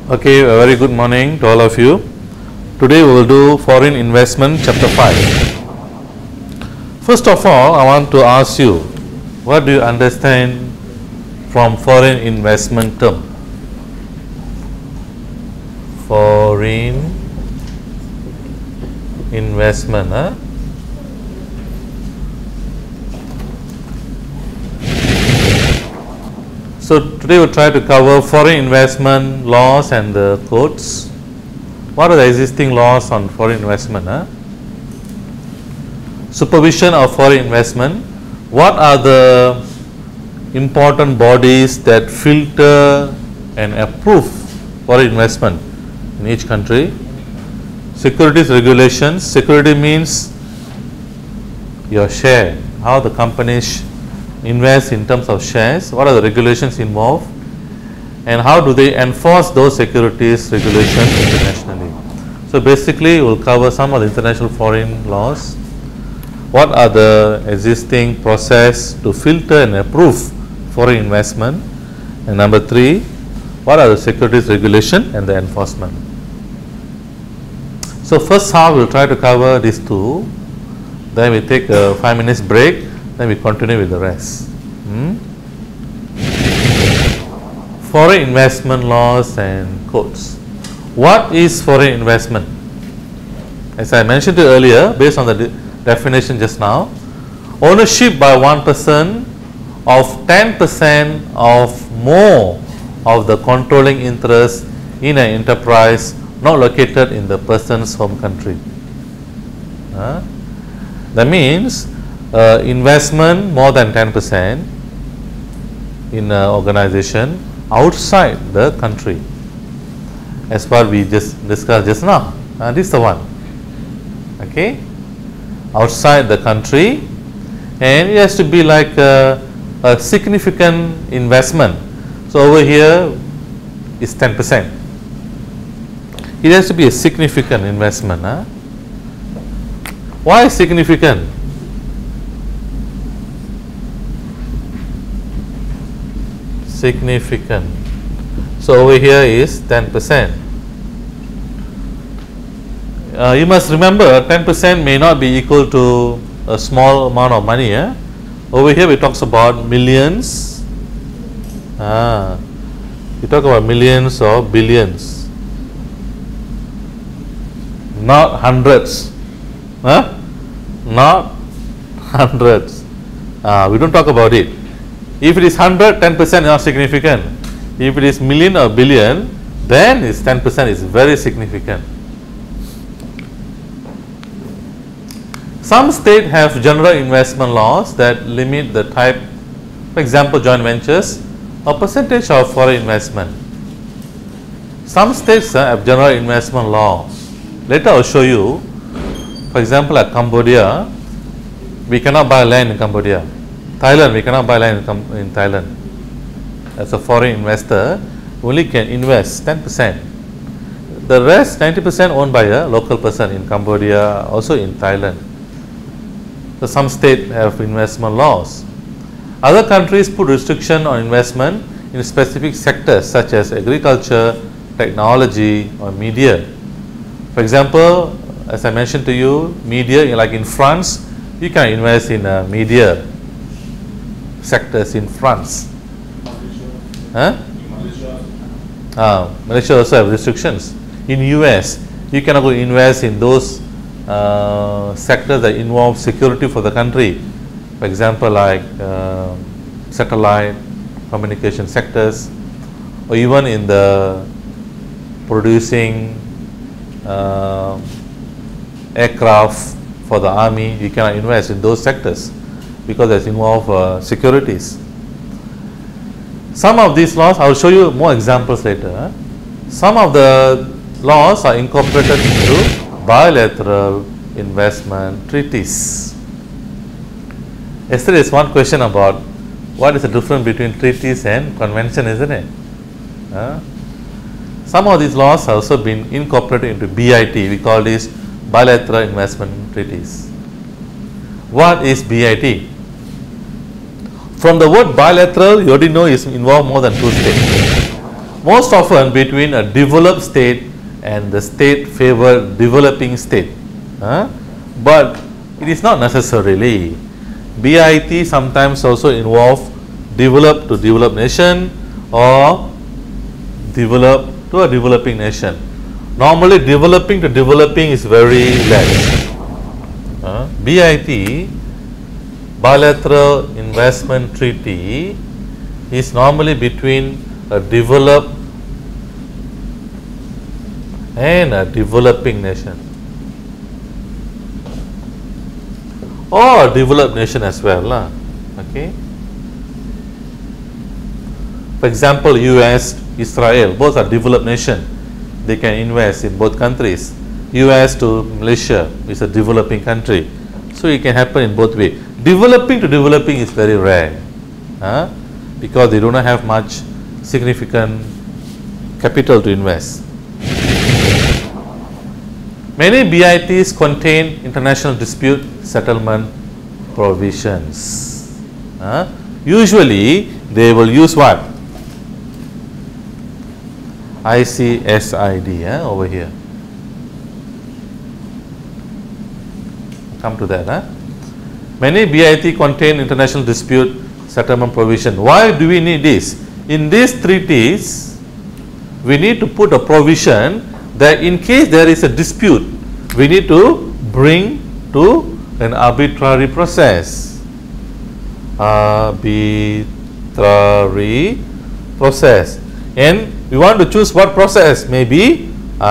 Okay, a very good morning to all of you. Today we will do foreign investment chapter 5. First of all, I want to ask you, what do you understand from foreign investment term? Foreign investment, huh? So today we'll try to cover foreign investment laws and the codes. What are the existing laws on foreign investment? Supervision of foreign investment. What are the important bodies that filter and approve foreign investment in each country? Securities regulations. Security means your share, how the companies invest in terms of shares, what are the regulations involved, and how do they enforce those securities regulations internationally. So basically we will cover some of the international foreign laws, what are the existing process to filter and approve foreign investment, and number 3, what are the securities regulation and the enforcement. So first half we will try to cover these two, then we take a 5 minutes break, then we continue with the rest. Foreign investment laws and codes. What is foreign investment? As I mentioned earlier, based on the definition just now, ownership by one person of 10% of more of the controlling interest in an enterprise not located in the person's home country. That means investment more than 10% in an organization outside the country, as what we just discussed just now. This is the one, okay, outside the country, and it has to be like a significant investment. So over here is 10%. It has to be a significant investment. Why significant? Significant. So over here is 10%. You must remember 10% may not be equal to a small amount of money. Over here we talk about millions. We talk about millions or billions, not hundreds. Not hundreds. We don't talk about it. If it is 100, 10% is not significant. If it is million or billion, then its 10% is very significant. Some states have general investment laws that limit the type, for example, joint ventures, a percentage of foreign investment. Some states have general investment laws. Later I will show you. For example, at Cambodia, we cannot buy land in Cambodia. Thailand, we cannot buy land in Thailand. As a foreign investor, only can invest 10%. The rest, 90% owned by a local person in Cambodia, also in Thailand. So some states have investment laws. Other countries put restriction on investment in specific sectors such as agriculture, technology, or media. For example, as I mentioned to you, media, like in France, you can invest in media sectors in France. Malaysia also have restrictions. In US, you cannot go invest in those sectors that involve security for the country. For example, like satellite communication sectors, or even in the producing aircraft for the army, you cannot invest in those sectors because that involve securities. Some of these laws, I will show you more examples later. Some of the laws are incorporated into bilateral investment treaties. Yesterday is one question about what is the difference between treaties and convention, isn't it? Some of these laws have also been incorporated into BIT. We call this bilateral investment treaties. What is BIT? From the word bilateral, you already know is involved more than two states. most often between a developed state and the state favored developing state. But it is not necessarily. BIT sometimes also involve developed to developed nation or developed to a developing nation. Normally developing to developing is very less. BIT, bilateral investment treaty, is normally between a developed and a developing nation, or a developed nation as well. Okay. For example, US, Israel, both are developed nation. They can invest in both countries. US to Malaysia is a developing country. So it can happen in both ways. Developing to developing is very rare, because they do not have much significant capital to invest. Many BITs contain international dispute settlement provisions. Usually they will use what? ICSID over here. Come to that. Many BIT contain international dispute settlement provision. Why do we need this? In these treaties, we need to put a provision that in case there is a dispute, we need to bring to an arbitrary process. Arbitrary process. And we want to choose what process? Maybe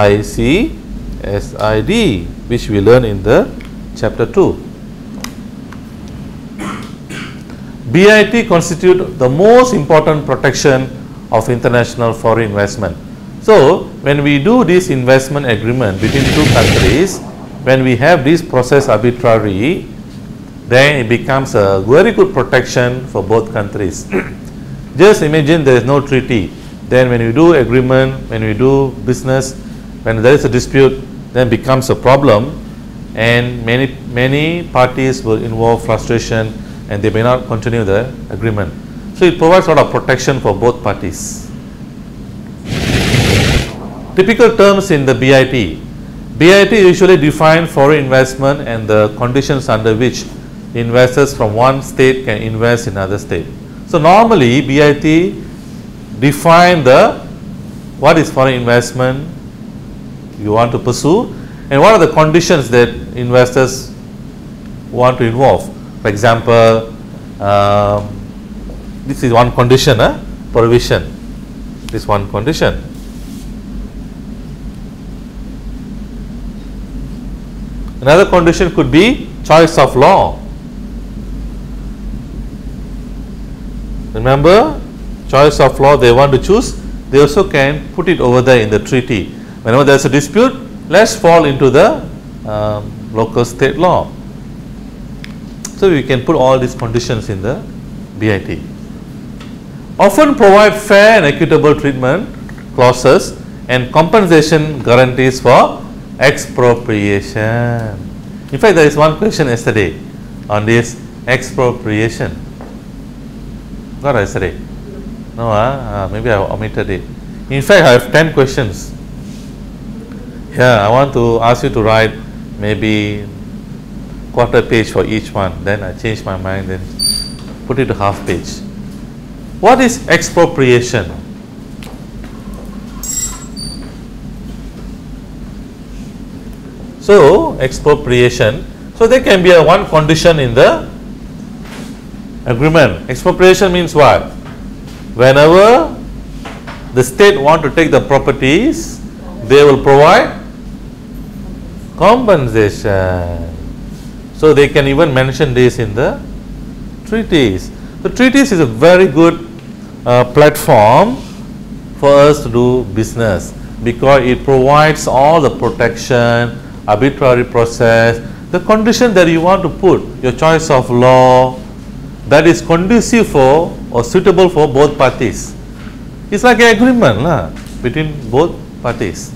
ICSID, which we learn in the chapter 2. BIT constitute the most important protection of international foreign investment. So, when we do this investment agreement between two countries, when we have this process arbitrary, then it becomes a very good protection for both countries. Just imagine there is no treaty. Then when you do agreement, when we do business, when there is a dispute, then becomes a problem, and many parties will involve frustration and they may not continue the agreement. So it provides a lot of protection for both parties. Typical terms in the BIT. BIT usually define foreign investment and the conditions under which investors from one state can invest in another state. So normally BIT define what is foreign investment you want to pursue and what are the conditions that investors want to involve. For example, this is one condition, provision. This is one condition. Another condition could be choice of law. Remember, choice of law they want to choose, they also can put it over there in the treaty. Whenever there is a dispute, let's fall into the local state law. So we can put all these conditions in the BIT. Often provide fair and equitable treatment clauses and compensation guarantees for expropriation. In fact, there is one question yesterday on this expropriation. Not yesterday. No, maybe I omitted it. In fact, I have 10 questions. Yeah, I want to ask you to write maybe quarter page for each one. Then I changed my mind and put it to half page. What is expropriation? So, expropriation. So, there can be a one condition in the agreement. Expropriation means what? Whenever the state want to take the properties, they will provide compensation. So, they can even mention this in the treaties. The treaties is a very good platform for us to do business because it provides all the protection, arbitrary process, the condition that you want to put, your choice of law that is conducive for or suitable for both parties. It's like an agreement between both parties.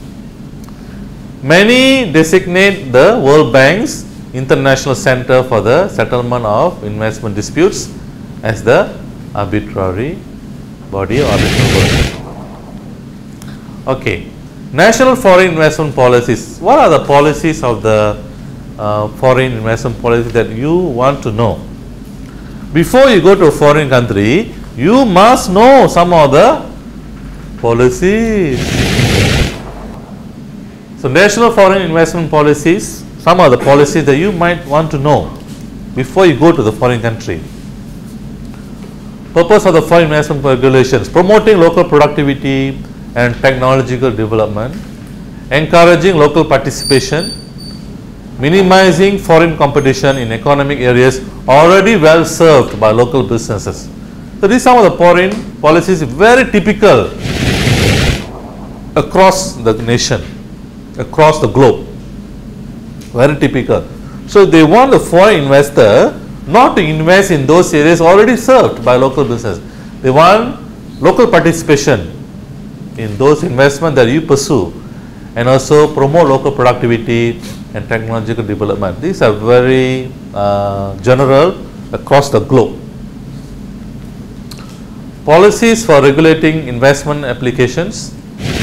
Many designate the World Bank's International Center for the Settlement of Investment Disputes as the arbitrary body or arbitral body. Okay. National foreign investment policies. What are the policies of the foreign investment policy that you want to know? Before you go to a foreign country, you must know some of the policies. So, national foreign investment policies, some of the policies that you might want to know before you go to the foreign country. Purpose of the foreign investment regulations: promoting local productivity and technological development, encouraging local participation, minimizing foreign competition in economic areas already well served by local businesses. So, these are some of the foreign policies very typical across the nation, across the globe, very typical. So, they want the foreign investor not to invest in those areas already served by local business. They want local participation in those investments that you pursue, and also promote local productivity and technological development. These are very general across the globe. Policies for regulating investment applications.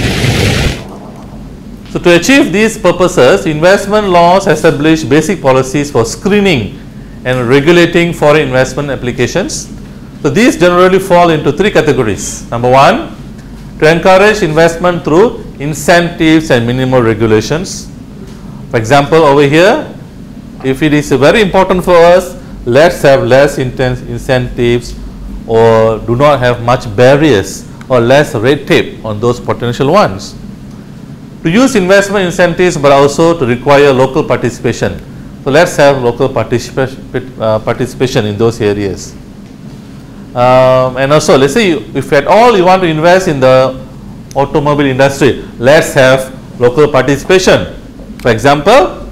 So, to achieve these purposes, investment laws establish basic policies for screening and regulating foreign investment applications. So, these generally fall into three categories. Number one, to encourage investment through incentives and minimal regulations. For example, over here, if it is very important for us, let's have less intense incentives, or do not have much barriers or less red tape on those potential ones. To use investment incentives, but also to require local participation. So, let's have local participation in those areas. And also, let's say if at all you want to invest in the automobile industry, let's have local participation. For example,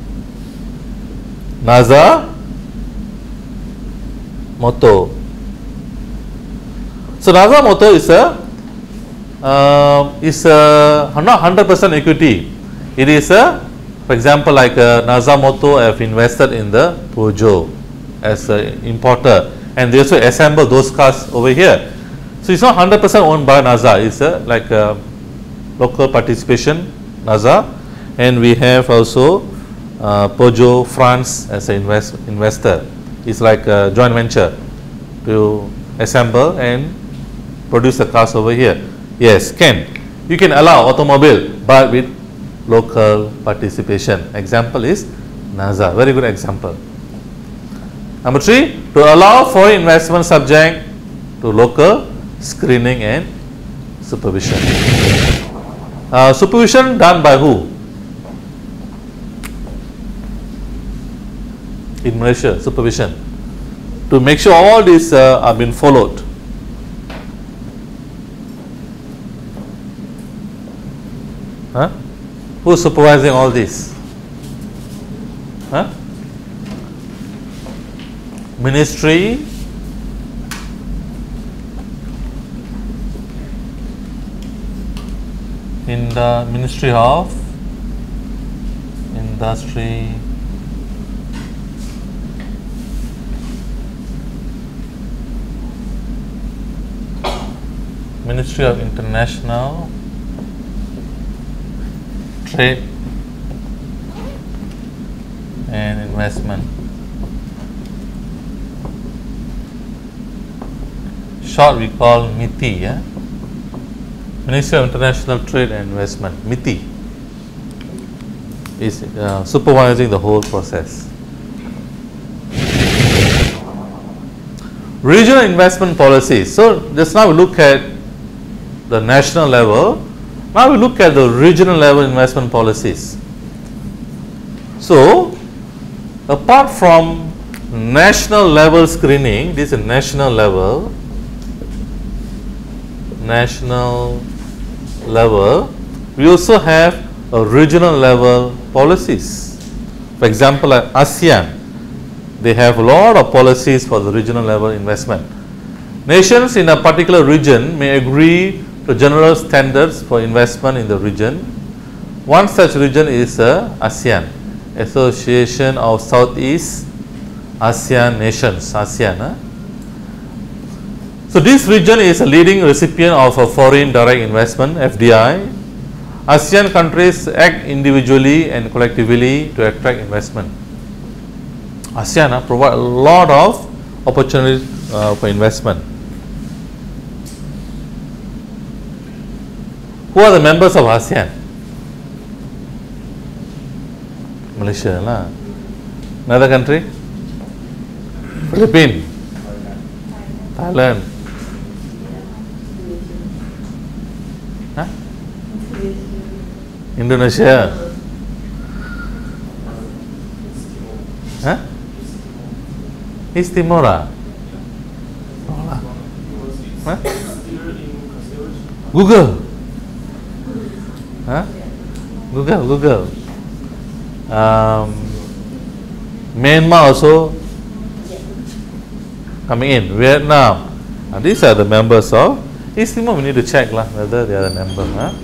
NASA Motor. So, NASA Motor is not 100% equity. It is for example, like NASA Motor have invested in the Peugeot as an importer, and they also assemble those cars over here. So, it's not 100% owned by NASA. It's like local participation NASA, and we have also Peugeot France as an investor. It's like a joint venture to assemble and produce the cars over here. Yes, you can allow automobile, but with local participation. Example is NASA, very good example. Number three, to allow foreign investment subject to local screening and supervision. Supervision done by who? In Malaysia, supervision, to make sure all these are being followed. Huh? Who is supervising all this? Huh? Ministry in the Ministry of Industry, Ministry of International Trade and Investment. Short we call MITI, yeah? Ministry of International Trade and Investment, MITI, is supervising the whole process. Regional investment policies. So, just now we look at the national level. Now we look at the regional level investment policies. So, apart from national level screening, this is national level, we also have a regional level policies. For example, like ASEAN, they have a lot of policies for the regional level investment. Nations in a particular region may agree to general standards for investment in the region. One such region is ASEAN, Association of Southeast ASEAN Nations, ASEAN. So, this region is a leading recipient of a foreign direct investment, FDI, ASEAN countries act individually and collectively to attract investment. ASEAN provide a lot of opportunities for investment. Who are the members of ASEAN? Malaysia lah. Another country? Philippines, Thailand. Huh? Indonesia. Huh? East Timor. Huh? Google. Huh? Google. Myanmar also coming in. Vietnam. These are the members of East Timor. We need to check whether they are the member.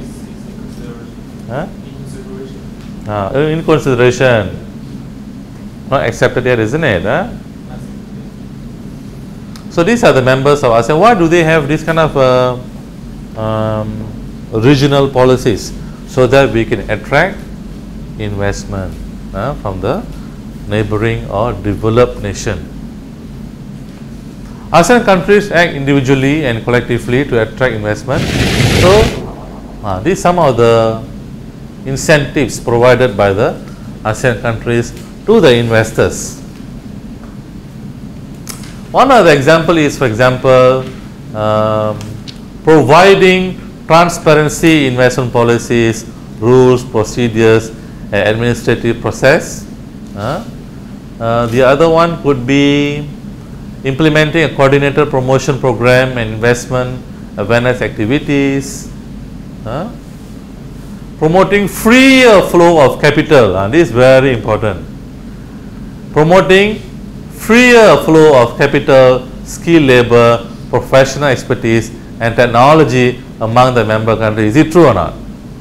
In consideration. Not accepted yet, isn't it? So these are the members of ASEAN. Why do they have this kind of regional policies? So that we can attract investment from the neighboring or developed nation. ASEAN countries act individually and collectively to attract investment. So these are some of the incentives provided by the ASEAN countries to the investors. One of the example is, for example, providing transparency investment policies, rules, procedures, administrative process. The other one could be implementing a coordinated promotion program and investment awareness activities. Promoting freer flow of capital. This is very important. Promoting freer flow of capital, skilled labor, professional expertise and technology among the member countries. Is it true or not?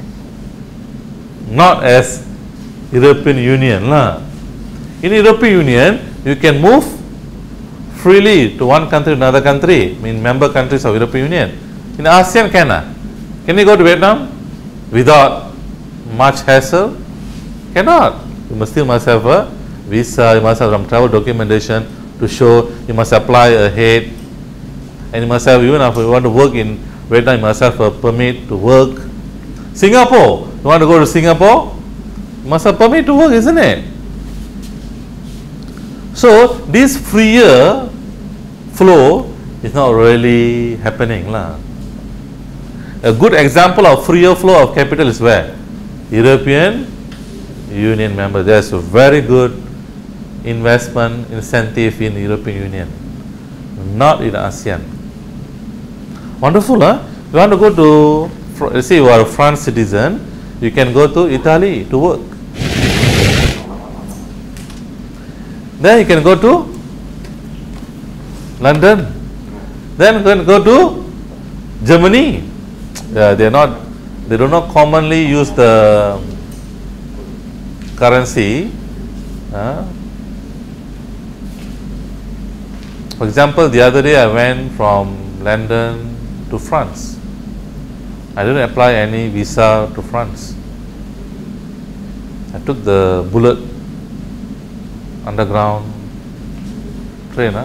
Not as European Union. In European Union, you can move freely to one country to another country, member countries of European Union. In ASEAN, can you go to Vietnam without much hassle? Cannot. You still must have a visa, you must have some travel documentation to show, you must apply ahead, and you must have, even if you want to work in Vietnam, you must have a permit to work. Singapore, you want to go to Singapore, you must have permit to work, isn't it? So this freer flow is not really happening. A good example of freer flow of capital is where? European Union member. There's a very good investment incentive in the European Union, not in ASEAN. Wonderful, huh? You want to go to, let's say you are a France citizen, you can go to Italy to work. Then you can go to London. Then you can go to Germany. They do not commonly use the currency. For example, the other day I went from London to France. I didn't apply any visa to France. I took the bullet underground train,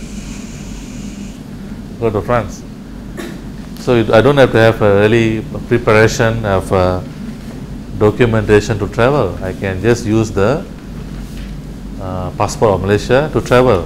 go to France. So I don't have to have a really preparation of documentation to travel. I can just use the passport of Malaysia to travel.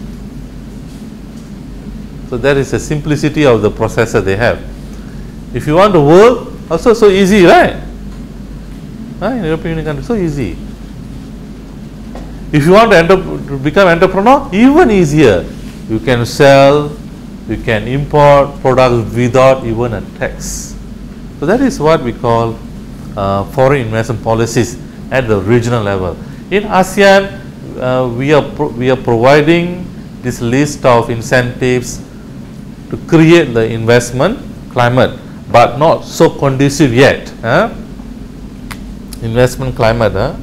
So that is the simplicity of the process that they have. If you want to work, also so easy, right? In European Union countries, so easy. If you want to become entrepreneur, even easier. You can sell, you can import products without even a tax. So that is what we call foreign investment policies at the regional level. In ASEAN, we are providing this list of incentives to create the investment climate, but not so conducive yet. Investment climate.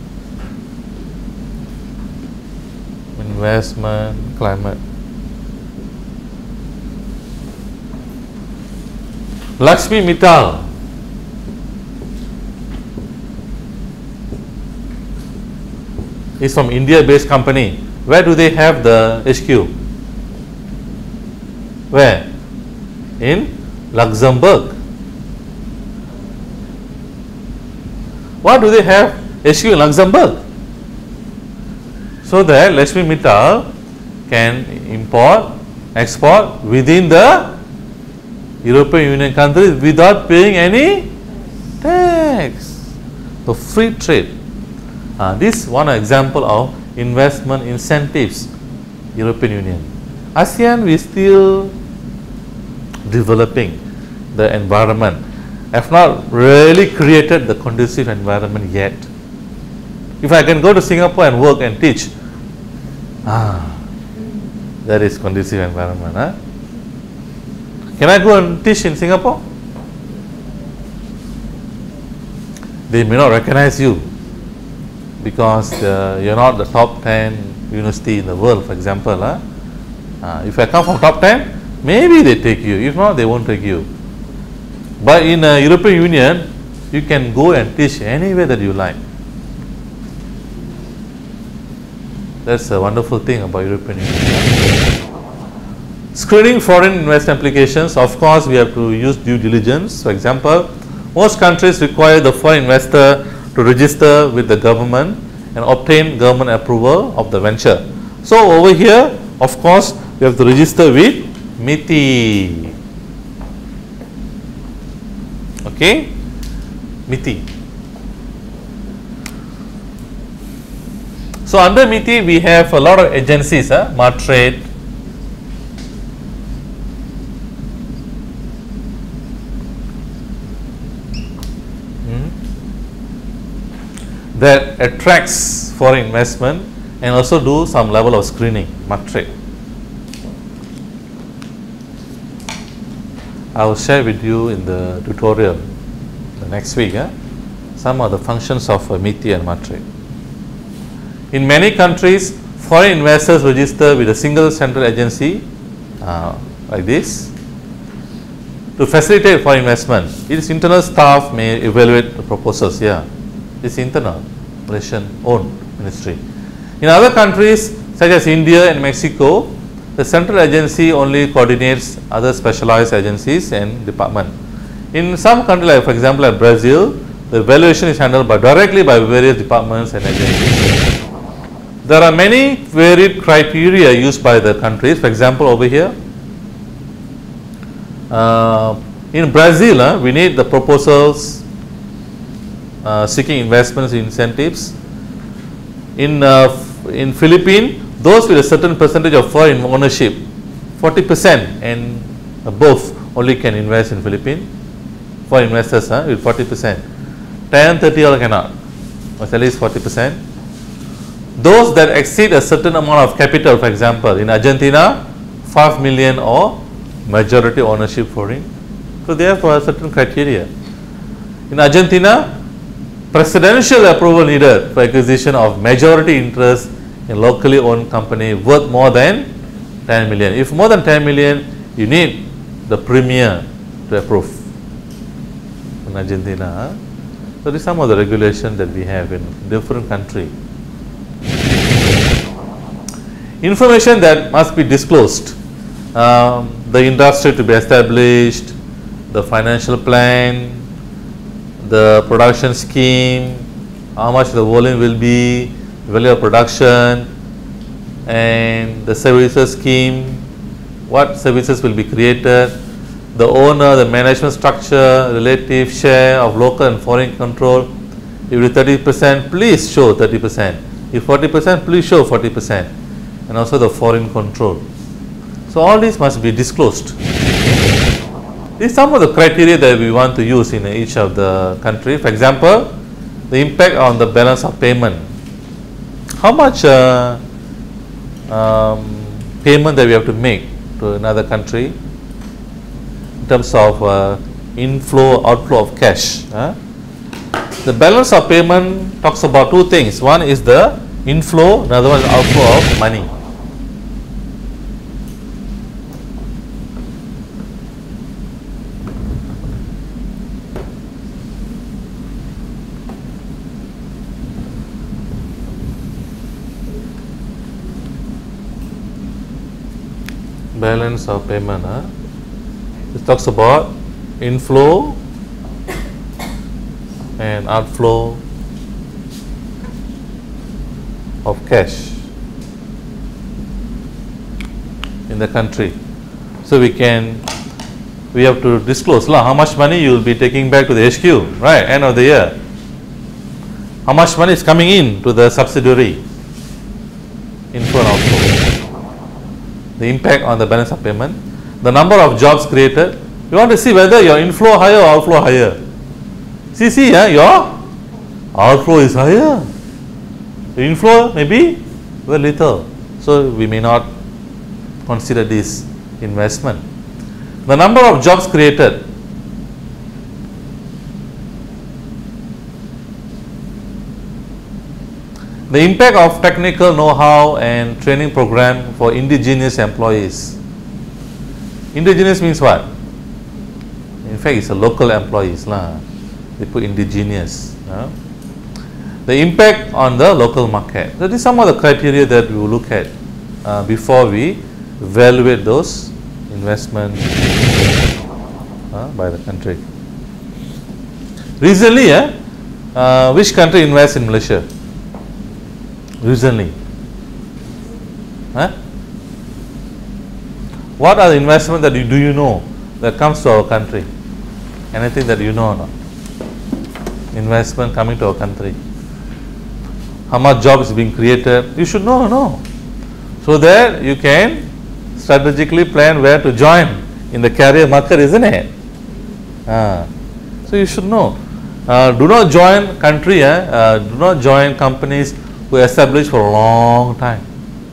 Investment climate. Lakshmi Mittal. is from India based company. Where do they have the HQ? Where? In Luxembourg. Why do they have HQ in Luxembourg? So that Lakshmi Mittal can import, export within the European Union countries without paying any tax. So free trade. This is one example of investment incentives, European Union. ASEAN, we still developing the environment, have not really created the conducive environment yet. If I can go to Singapore and work and teach, that is conducive environment. Can I go and teach in Singapore? They may not recognize you because you are not the top 10 university in the world, for example. If I come from top 10, maybe they take you. If not, they won't take you. But in European Union, you can go and teach anywhere that you like. That's a wonderful thing about European Union. Screening foreign investment applications, of course, we have to use due diligence. For example, most countries require the foreign investor to register with the government and obtain government approval of the venture. So over here, of course, we have to register with MITI. Okay, MITI. So under MITI, we have a lot of agencies, Martrade, that attracts foreign investment and also do some level of screening, Martrade. I will share with you in the tutorial the next week some of the functions of MITI and Martrade. In many countries, foreign investors register with a single central agency like this to facilitate foreign investment. Its internal staff may evaluate the proposals here. It's internal, Malaysian owned ministry. In other countries such as India and Mexico, the central agency only coordinates other specialized agencies and departments. In some countries, like for example at Brazil, the evaluation is handled directly by various departments and agencies. There are many varied criteria used by the countries. For example, over here, in Brazil, we need the proposals seeking investments incentives. In Philippines, those with a certain percentage of foreign ownership, 40% and above only can invest in Philippines. For investors with 40%, 10, 30 all cannot, but at least 40%. Those that exceed a certain amount of capital, for example, in Argentina, 5 million or majority ownership foreign. So they have a certain criteria. In Argentina, presidential approval needed for acquisition of majority interest in locally owned company worth more than 10 million. If more than 10 million, you need the premier to approve in Argentina. So these are some of the regulations that we have in different countries. Information that must be disclosed, the industry to be established, the financial plan, the production scheme, how much the volume will be, value of production, and the services scheme, what services will be created, the owner, the management structure, relative share of local and foreign control. If it is 30%, please show 30%. If 40%, please show 40%. And also the foreign control. So all these must be disclosed. These are some of the criteria that we want to use in each of the country. For example, the impact on the balance of payment. How much payment that we have to make to another country in terms of inflow, outflow of cash. The balance of payment talks about two things. One is the inflow, another one is outflow of money. balance of payment. It talks about inflow and outflow of cash in the country. So we have to disclose how much money you will be taking back to the HQ, right, end of the year. How much money is coming in to the subsidiary, inflow and outflow. The impact on the balance of payment, the number of jobs created. You want to see whether your inflow higher or outflow higher. See, your outflow is higher. The inflow may be very little. So we may not consider this investment. The number of jobs created. The impact of technical know-how and training program for indigenous employees. Indigenous means what? In fact, it's a local employees. They put indigenous. The impact on the local market. That is some of the criteria that we will look at before we evaluate those investment by the country. Recently, which country invests in Malaysia? Recently. What are the investments that do you know that comes to our country? Anything that you know or not? Investment coming to our country. How much jobs is being created? You should know, no? So that you can strategically plan where to join in the career market, isn't it? So you should know. Do not join do not join companies who are established for a long time.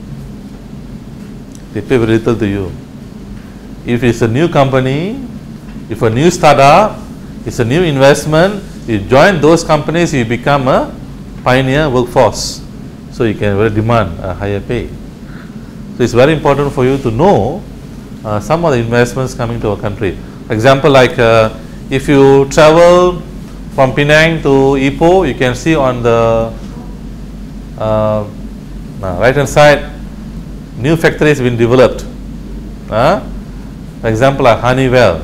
They pay very little to you. If it's a new company, if a new startup, it's a new investment, you join those companies, you become a pioneer workforce. So you can demand a higher pay. So it's very important for you to know some of the investments coming to our country. For example, like if you travel from Penang to Ipoh, you can see on the right hand side, new factories have been developed. For example, like Honeywell.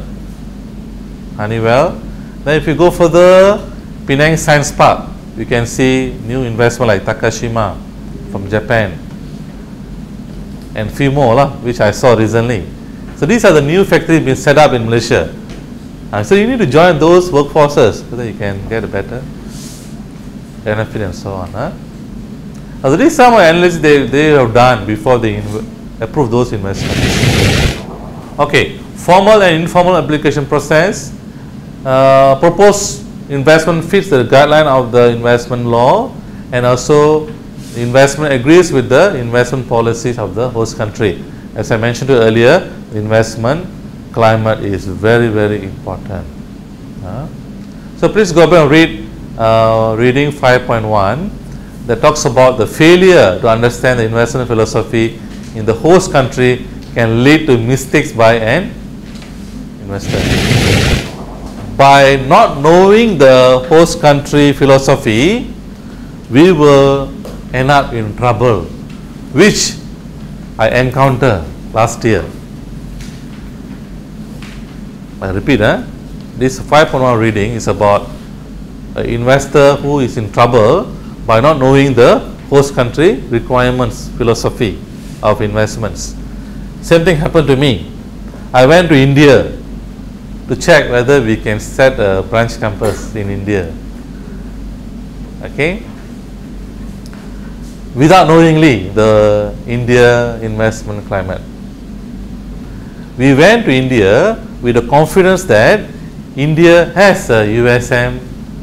Then if you go further, Penang Science Park, you can see new investment like Takashima from Japan, and few more which I saw recently. So these are the new factories being set up in Malaysia. So you need to join those workforces so that you can get a better benefit and so on. So these are some analysis they have done before they approve those investments. Okay, formal and informal application process. Proposed investment fits the guideline of the investment law, and also the investment agrees with the investment policies of the host country. As I mentioned earlier, the investment climate is very, very important. So please go back and read reading 5.1 that talks about the failure to understand the investment philosophy in the host country can lead to mistakes by an investor. By not knowing the host country philosophy, we will end up in trouble, which I encountered last year. I repeat, this 5.1 reading is about an investor who is in trouble by not knowing the host country requirements, philosophy of investments. Same thing happened to me. I went to India to check whether we can set a branch campus in India. Okay? Without knowingly the India investment climate. We went to India with the confidence that India has a USM,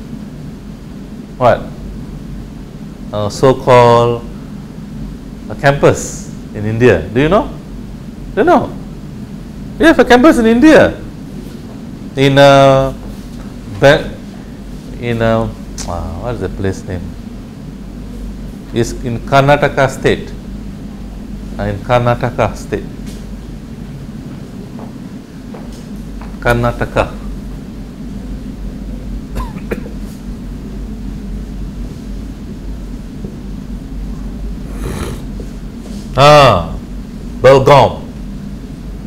so-called a campus in India. Do you know? Do you know? We have a campus in India. In what is the place name? It's in Karnataka state. In Karnataka state. Karnataka. Belgaum.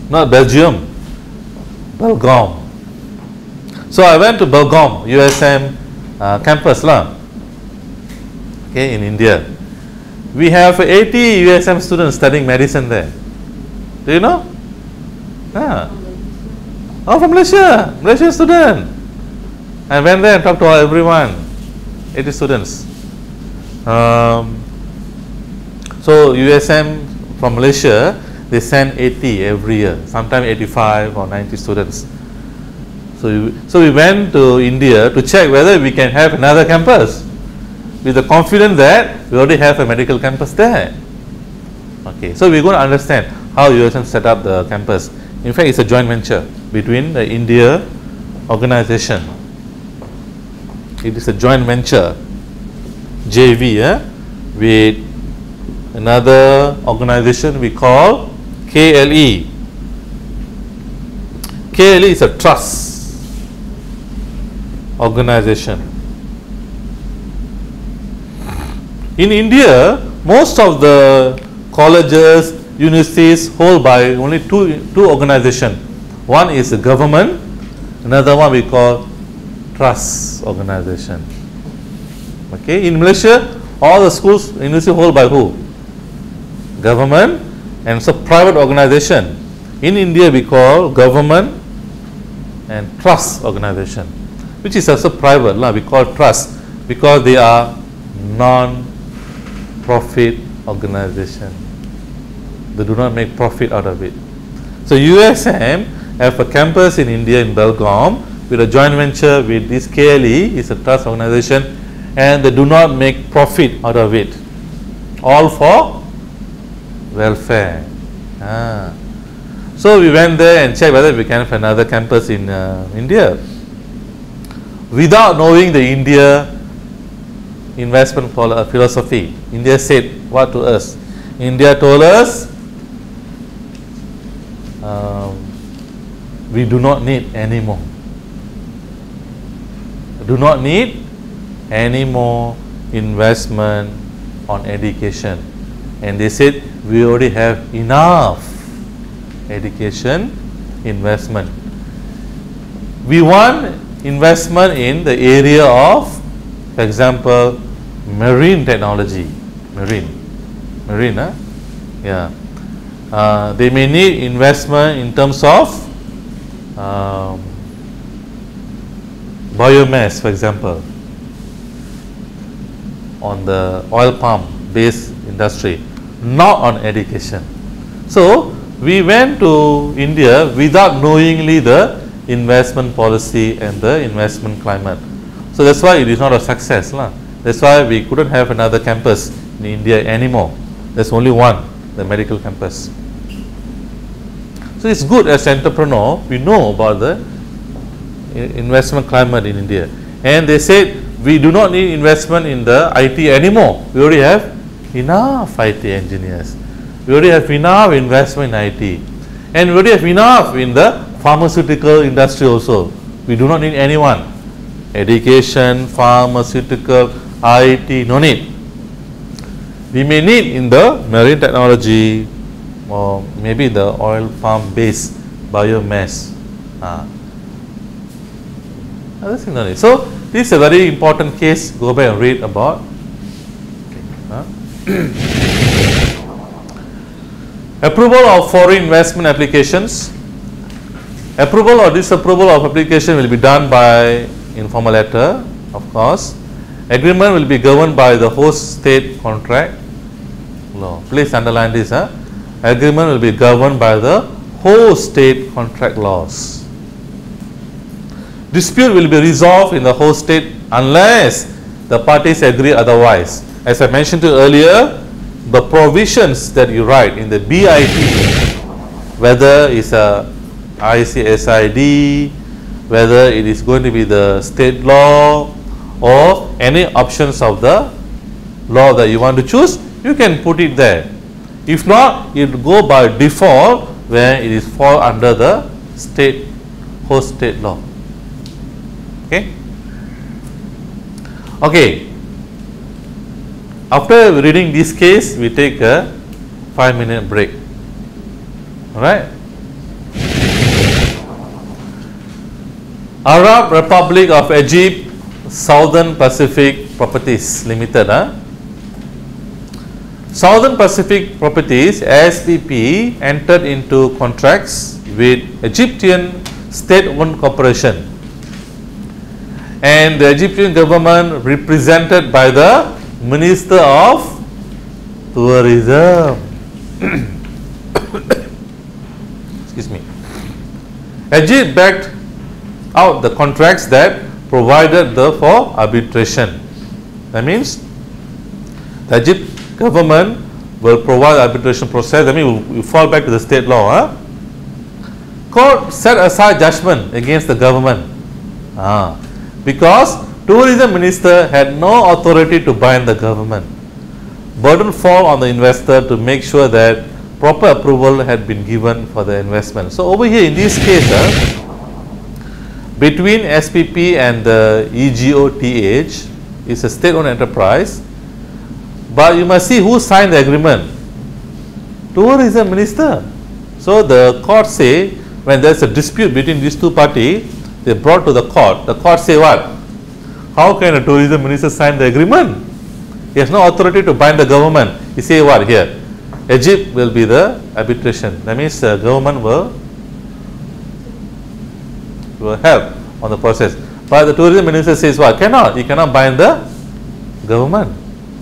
not Belgium, Belgaum. So I went to Belgaum USM campus lah. Okay, in India. We have 80 USM students studying medicine there. Do you know? Ah. Oh, from Malaysia, Malaysian student. I went there and talked to everyone, 80 students. So USM from Malaysia, they send 80 every year, sometimes 85 or 90 students. So we went to India to check whether we can have another campus, with the confidence that we already have a medical campus there. Okay, so we're going to understand how USM set up the campus. In fact, it's a joint venture between the India organization. It is a joint venture, JV, with another organization we call KLE. KLE is a trust organization. In India, most of the colleges, universities hold by only two organizations. One is the government, another one we call trust organization. Okay, in Malaysia, all the schools, universities hold by who? Government, and so private organization. In India, we call government and trust organization, which is also private. We call trust because they are non-profit organization. They do not make profit out of it. So USM have a campus in India in Belgaum with a joint venture with this KLE, is a trust organization, and they do not make profit out of it. All for welfare. So we went there and checked whether we can have another campus in India. Without knowing the India investment philosophy, India said what to us? India told us, we do not need any more. Do not need any more investment on education. And they said, we already have enough education investment. We want investment in the area of, for example, marine technology. Marine, yeah. They may need investment in terms of biomass, for example, on the oil palm based industry, not on education. So we went to India without knowingly the investment policy and the investment climate. So that's why it is not a success. That's why we couldn't have another campus in India anymore. There's only one, the medical campus. So it's good as an entrepreneur, we know about the investment climate in India. And they said, we do not need investment in the IT anymore. We already have enough IT engineers. We already have enough investment in IT. And we already have enough in the pharmaceutical industry also. We do not need anyone. Education, pharmaceutical, IT, no need. We may need in the marine technology or maybe the oil palm based biomass. Other thing no need. So this is a very important case. Go back and read about. Approval of foreign investment applications. Approval or disapproval of application will be done by informal letter, of course. Agreement will be governed by the host state contract law. Please underline this. Agreement will be governed by the host state contract laws. Dispute will be resolved in the host state unless the parties agree otherwise. As I mentioned to you earlier, the provisions that you write in the BIT, whether it's a ICSID, whether it is going to be the state law or any options of the law that you want to choose, you can put it there. If not, it will go by default where it is fall under the state host state law. Okay. Okay. After reading this case, we take a 5-minute break. All right. Arab Republic of Egypt, Southern Pacific Properties Limited. Southern Pacific Properties SPP entered into contracts with Egyptian state-owned corporation, and the Egyptian government represented by the Minister of Tourism. Excuse me. Egypt backed out the contracts that provided for arbitration. That means the Egypt government will provide arbitration process. I mean, we fall back to the state law. Court set aside judgment against the government because tourism minister had no authority to bind the government. Burden fall on the investor to make sure that proper approval had been given for the investment. So over here in this case, between SPP and the EGOTH is a state-owned enterprise, but you must see who signed the agreement. Tourism minister. So the court say when there is a dispute between these two parties, they brought to the court. The court say what? How can a tourism minister sign the agreement? He has no authority to bind the government. He say what here? Egypt will be the arbitration. That means the government will help on the process. But the tourism minister says what? Cannot. He cannot bind the government.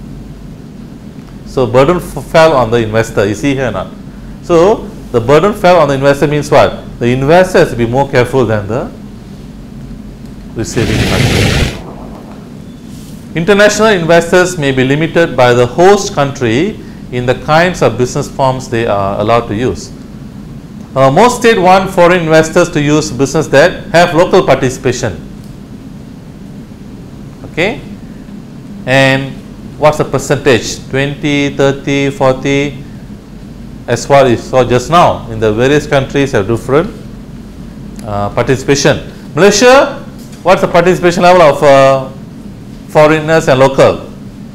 So burden fell on the investor. You see here now. So the burden fell on the investor means what? The investor has to be more careful than the receiving country. International investors may be limited by the host country in the kinds of business forms they are allowed to use. Most states want foreign investors to use business that have local participation. Okay? And what's the percentage? 20, 30, 40? As what we saw just now, in the various countries have different participation. Malaysia, what's the participation level of foreigners and local?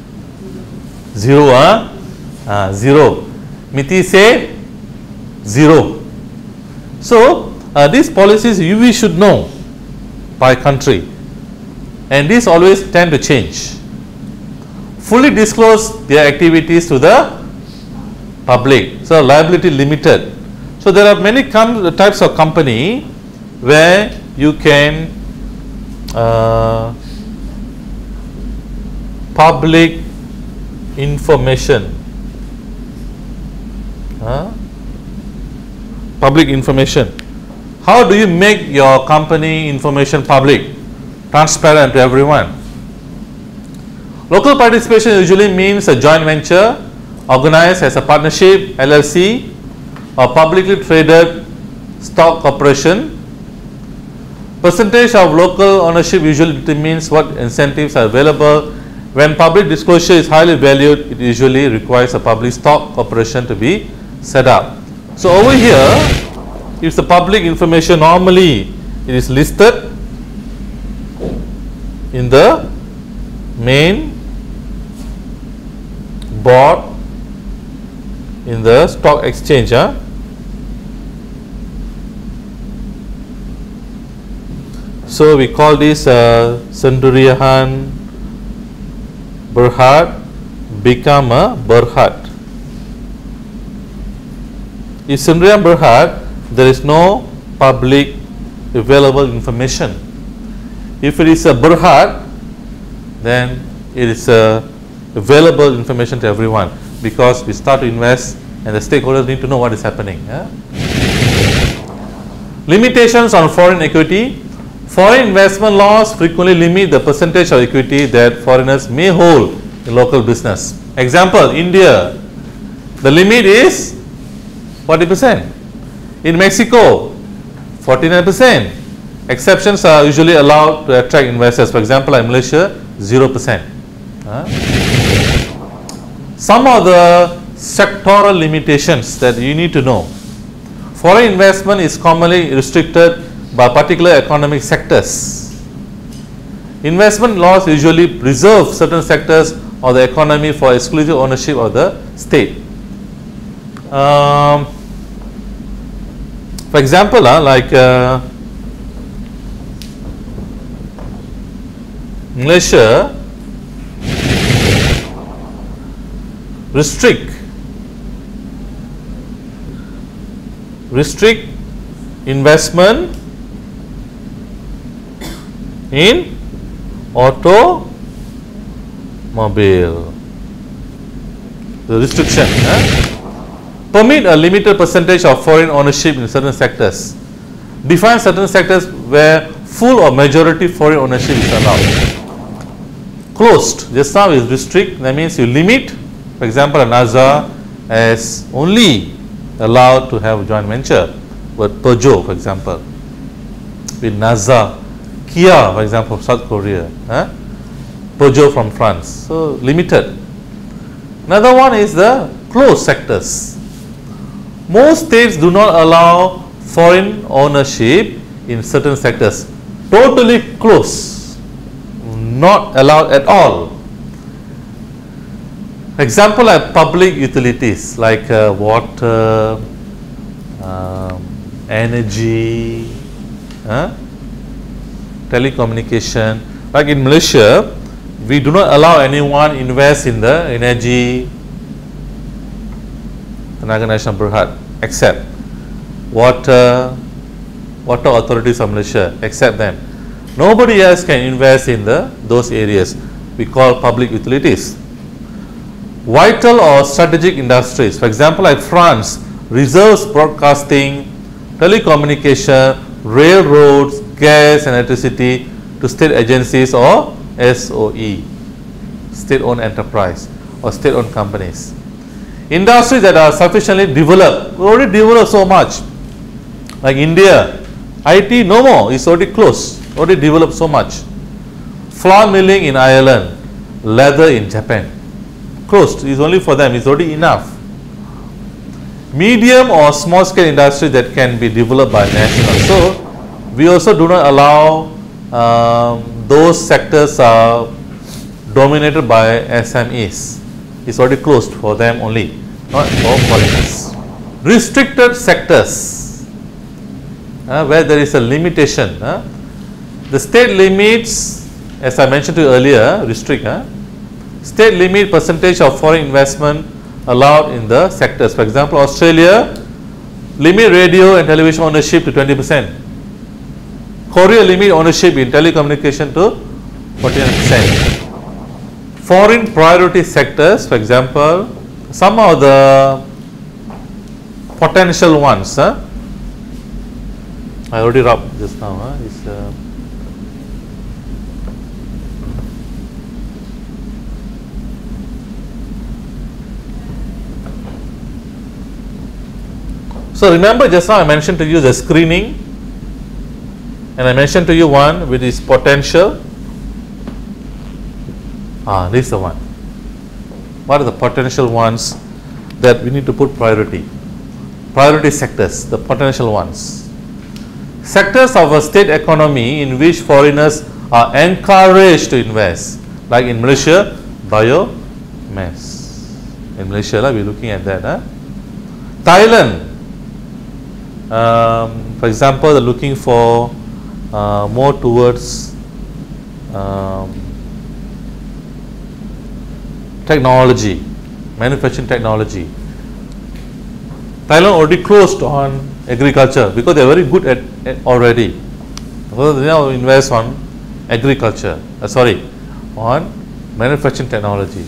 Zero, zero. MITI say zero. So these policies we should know by country, and these always tend to change. Fully disclose their activities to the public. So liability limited. So there are many types of company where you can public information. Public information. How do you make your company information public, transparent to everyone? Local participation usually means a joint venture organized as a partnership, LLC, or publicly traded stock corporation. Percentage of local ownership usually determines what incentives are available. When public disclosure is highly valued, it usually requires a public stock corporation to be set up. So over here, if the public information, normally it is listed in the main board in the stock exchange. So we call this Sendirian Berhad become a Berhad. If Sendirian Berhad, there is no public available information. If it is a Berhad, then it is available information to everyone, because we start to invest and the stakeholders need to know what is happening. Limitations on foreign equity. Foreign investment laws frequently limit the percentage of equity that foreigners may hold in local business. Example, India, the limit is 40%. In Mexico, 49%. Exceptions are usually allowed to attract investors. For example, in Malaysia, 0%. Some of the sectoral limitations that you need to know. Foreign investment is commonly restricted by particular economic sectors. Investment laws usually reserve certain sectors of the economy for exclusive ownership of the state. For example, like Malaysia restrict investment in automobile. The restriction permit a limited percentage of foreign ownership in certain sectors. Define certain sectors where full or majority foreign ownership is allowed. Closed, just now is restrict, that means you limit. For example, NASA is only allowed to have joint venture with Peugeot, for example, with NASA, Kia, for example, from South Korea, Peugeot from France, so limited. Another one is the closed sectors. Most states do not allow foreign ownership in certain sectors. Totally closed, not allowed at all. Example like public utilities like water, energy, telecommunication. Like in Malaysia, we do not allow anyone invest in the energy, Tenaga Nasional Berhad, except water authorities of Malaysia, except them. Nobody else can invest in those areas. We call public utilities. Vital or strategic industries, for example, like France reserves broadcasting, telecommunication, railroads, gas and electricity to state agencies or SOE, state-owned enterprise or state-owned companies. Industries that are sufficiently developed, we already developed so much, like India, IT no more, it's already closed, already developed so much. Flour milling in Ireland, leather in Japan, closed, is only for them, it's already enough. Medium or small scale industry that can be developed by national. So we also do not allow those sectors are dominated by SMEs. It's already closed for them only, not for foreigners. Restricted sectors, where there is a limitation. The state limits, as I mentioned to you earlier, restrict. State limit percentage of foreign investment allowed in the sectors. For example, Australia limit radio and television ownership to 20%. Korea limit ownership in telecommunication to 49%. Foreign priority sectors, for example, some of the potential ones. I already rubbed just now. So remember, just now I mentioned to you the screening, and I mentioned to you one which is potential. This is the one. What are the potential ones that we need to put priority? Priority sectors, the potential ones. Sectors of a state economy in which foreigners are encouraged to invest, like in Malaysia, biomass. In Malaysia, we are looking at that. Thailand, for example, they are looking for more towards technology, manufacturing technology. Thailand already closed on agriculture because they are very good at already. So they now invest on agriculture, on manufacturing technology.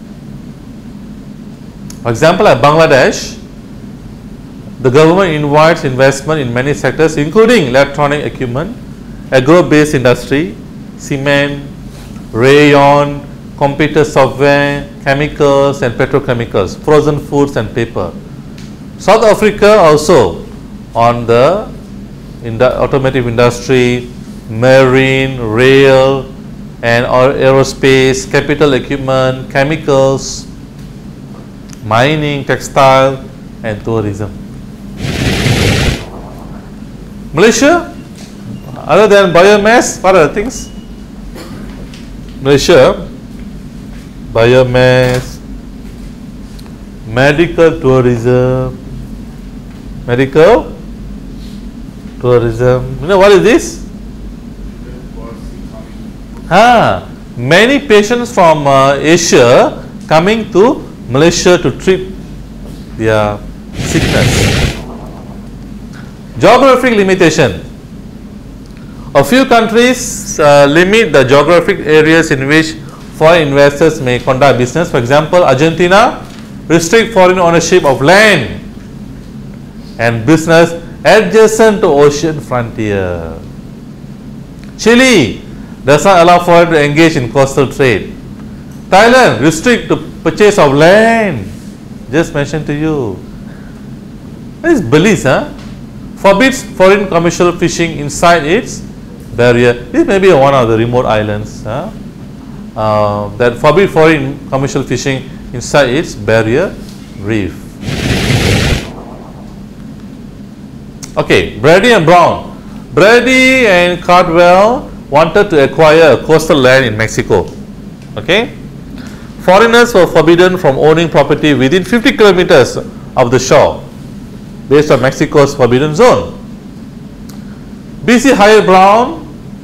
For example, at Bangladesh, the government invites investment in many sectors including electronic equipment, agro-based industry, cement, rayon, computer software, chemicals and petrochemicals, frozen foods and paper. South Africa also on the automotive industry, marine, rail and aerospace, capital equipment, chemicals, mining, textile and tourism. Malaysia, other than biomass, what are the things? Malaysia, biomass, medical tourism. You know what is this? many patients from Asia coming to Malaysia to treat their sickness. Geographic limitation. A few countries limit the geographic areas in which foreign investors may conduct business. For example, Argentina restrict foreign ownership of land and business adjacent to ocean frontier. Chile does not allow foreign to engage in coastal trade. Thailand restrict the purchase of land. Just mentioned to you. This is Belize, forbids foreign commercial fishing inside its barrier. This may be one of the remote islands that forbid foreign commercial fishing inside its barrier reef. Okay, Brady and Brown. Brady and Cardwell wanted to acquire a coastal land in Mexico. Okay, foreigners were forbidden from owning property within 50 kilometers of the shore based on Mexico's forbidden zone. BC hired Brown,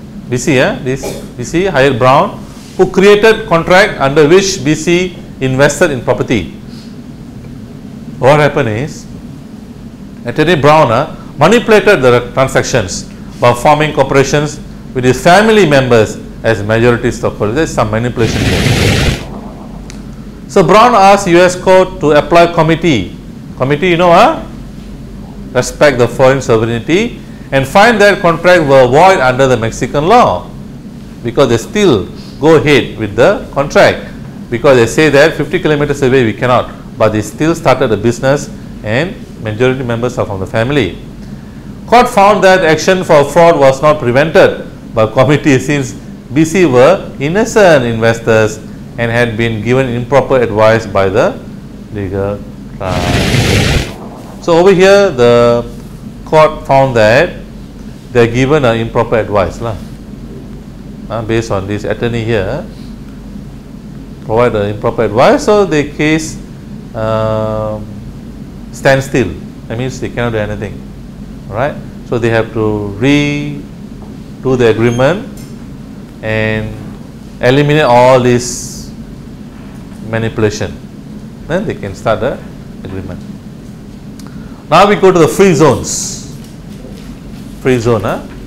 BC hired Brown, who created contract under which BC invested in property. What happened is, Attorney Brown manipulated the transactions by forming corporations with his family members as majority stockholders. There is some manipulation here. So Brown asked US court to apply committee, you know, respect the foreign sovereignty, and find that contract were void under the Mexican law, because they still go ahead with the contract, because they say that 50 kilometers away we cannot, but they still started a business and majority members are from the family. Court found that action for fraud was not prevented by committee since BC were innocent investors and had been given improper advice by the legal class. So over here the court found that they are given improper advice based on this attorney here provide improper advice, so the case stands still. That means they cannot do anything. Right, so they have to redo the agreement and eliminate all this manipulation. Then they can start the agreement. Now we go to the free zones. Free zone.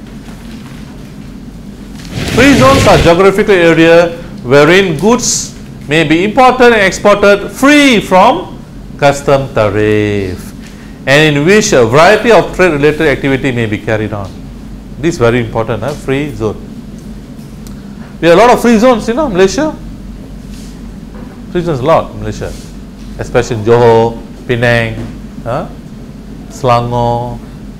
Free zones are geographical area wherein goods may be imported and exported free from custom tariff, and in which a variety of trade related activity may be carried on. This is very important, free zone. We have a lot of free zones, Malaysia. Free zones a lot in Malaysia, especially in Johor, Penang, Selangor,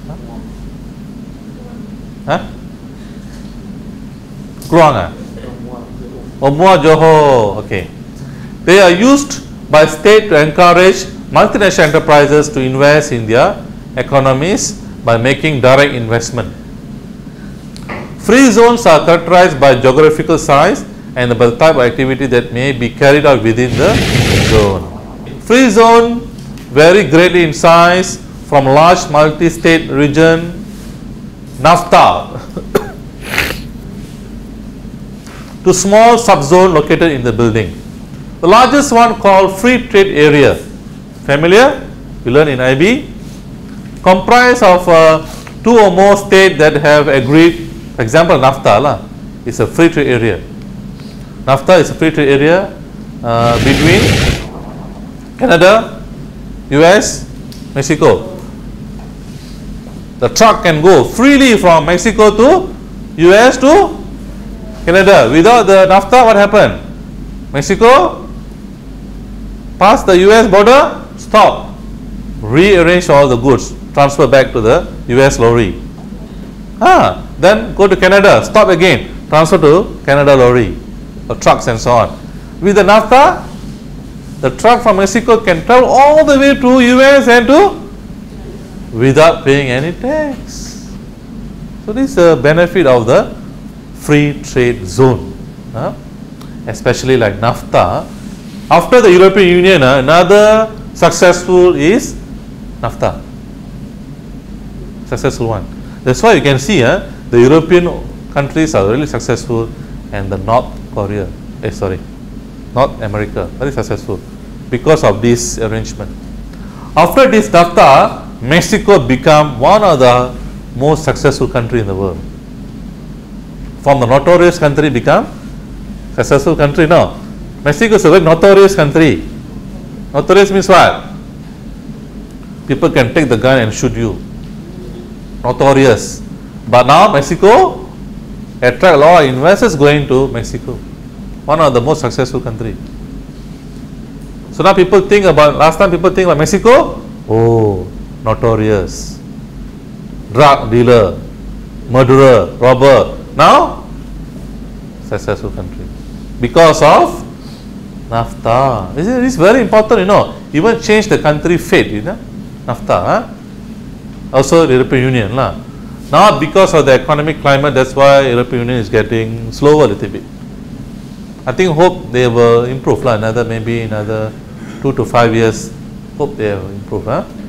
Kluang, Muar, Johor. Okay, they are used by state to encourage multinational enterprises to invest in their economies by making direct investment. Free zones are characterized by geographical size and by the type of activity that may be carried out within the zone. Free zone vary greatly in size from large multi-state region NAFTA to small subzone located in the building. The largest one called Free Trade Area, familiar? You learn in IB, comprised of two or more states that have agreed. For example, NAFTA is a free trade area. NAFTA is a free trade area between Canada, US, Mexico. The truck can go freely from Mexico to US to Canada. Without the NAFTA, what happened? Mexico pass the US border, stop, rearrange all the goods, transfer back to the US lorry. Then go to Canada, stop again, transfer to Canada lorry, or trucks and so on. With the NAFTA, the truck from Mexico can travel all the way to US and to without paying any tax. So this is the benefit of the free trade zone, especially like NAFTA. After the European Union, another successful is NAFTA. Successful one. That's why you can see the European countries are really successful and the North Korea. Sorry, not America. Very successful because of this arrangement. After this NAFTA, Mexico became one of the most successful country in the world. From the notorious country become successful country now. Mexico is a very notorious country. Notorious means what? People can take the gun and shoot you. Notorious. But now Mexico attract a lot of investors going to Mexico. One of the most successful country. So now people think about, last time people think about Mexico, oh, notorious. Drug dealer, murderer, robber. Now, successful country. Because of NAFTA. It's very important, you know. Even change the country fate, you know. NAFTA. Huh? Also the European Union. Now because of the economic climate, that's why European Union is getting slower a little bit. I think hope they will improve maybe another 2 to 5 years. Hope they will improve.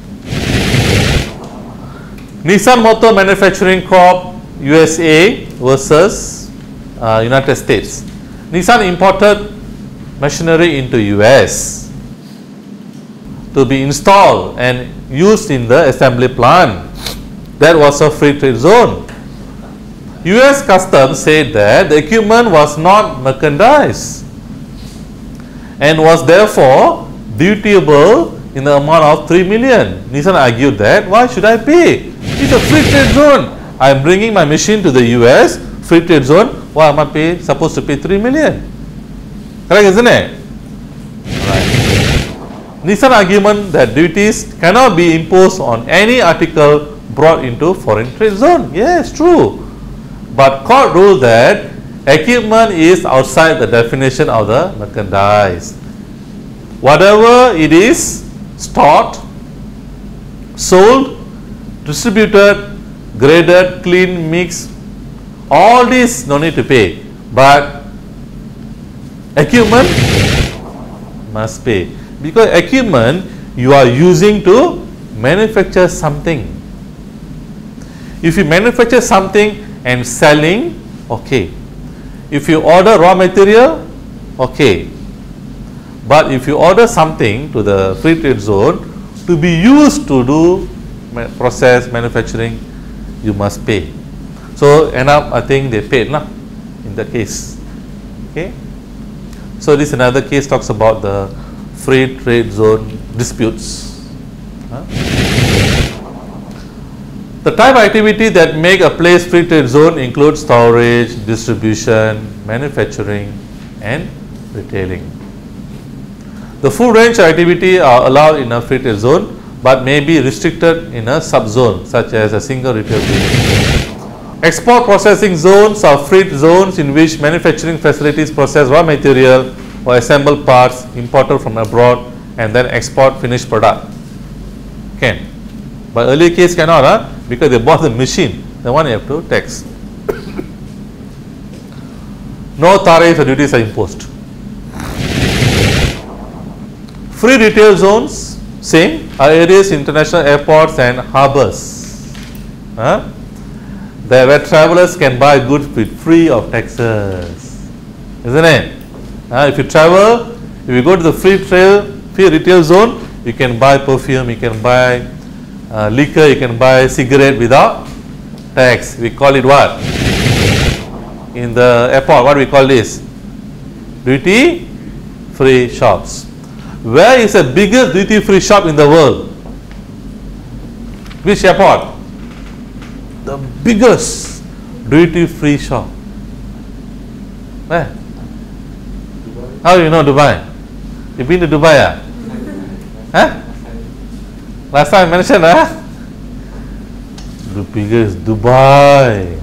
Nissan Motor Manufacturing Corp USA versus United States. Nissan imported machinery into US to be installed and used in the assembly plant. That was a free trade zone. US Customs said that the equipment was not merchandise and was therefore dutiable in the amount of 3 million. Nissan argued that, why should I pay? It's a free trade zone. I am bringing my machine to the US, free trade zone. Why am I supposed to pay 3 million? Correct, isn't it? Right. Nissan argument that duties cannot be imposed on any article brought into foreign trade zone. Yes, true. But court ruled that equipment is outside the definition of the merchandise. Whatever it is stored, sold, distributed, graded, clean, mixed, all this no need to pay. But equipment must pay. Because equipment you are using to manufacture something. If you manufacture something and selling, okay. If you order raw material, okay. But if you order something to the free trade zone to be used to do process manufacturing, you must pay. So end up I think they paid in that case. Okay. So this another case talks about the free trade zone disputes. The type of activity that make a place free trade zone includes storage, distribution, manufacturing and retailing. The full range of activity are allowed in a free trade zone but may be restricted in a subzone such as a single retail building. Export processing zones are free zones in which manufacturing facilities process raw material or assemble parts imported from abroad and then export finished product. Can. But earlier case cannot, because they bought the machine, the one you have to tax. No tariffs or duties are imposed. Free retail zones, same, are areas, international airports and harbors. There where travelers can buy goods with free of taxes. Isn't it? If you travel, if you go to the free retail zone, you can buy perfume, you can buy liquor, you can buy cigarette without tax. We call it what? In the airport, what we call this? Duty free shops. Where is the biggest duty free shop in the world? Which airport? The biggest duty free shop. Where? Dubai. How do you know Dubai? You been to Dubai? Last time I mentioned, the biggest Dubai.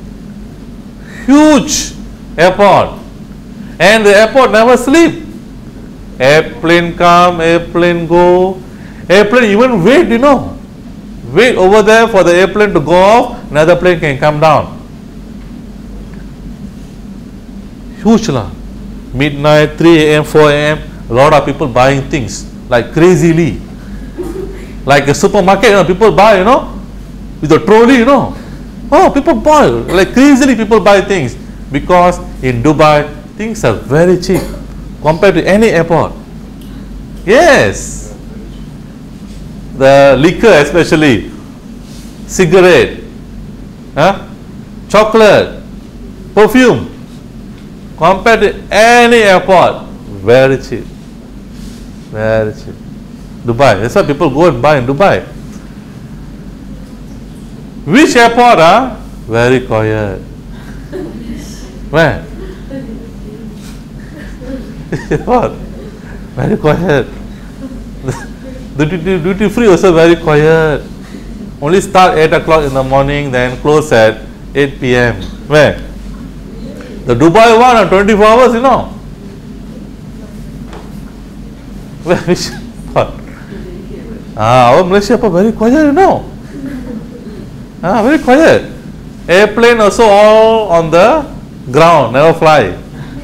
Huge airport. And the airport never sleep. Airplane come, airplane go. Airplane even wait, you know. Wait over there for the airplane to go off, another plane can come down. Huge lah. Midnight, 3 a.m., 4 a.m., a lot of people buying things like crazily. Like a supermarket, you know, people buy, you know, with a trolley, you know. Oh, people buy, like crazily people buy things. Because in Dubai, things are very cheap compared to any airport. Yes. The liquor especially, cigarette, chocolate, perfume, compared to any airport, very cheap. Very cheap. Dubai, that's why people go and buy in Dubai. Which airport? Very quiet. Where? What? Very quiet. The duty free also very quiet. Only start 8 o'clock in the morning, then close at 8 p.m. Where? The Dubai one are 24 hours, you know. Where? Which? What? Our Malaysia very quiet, you know. Very quiet. Airplane also all on the ground, never fly.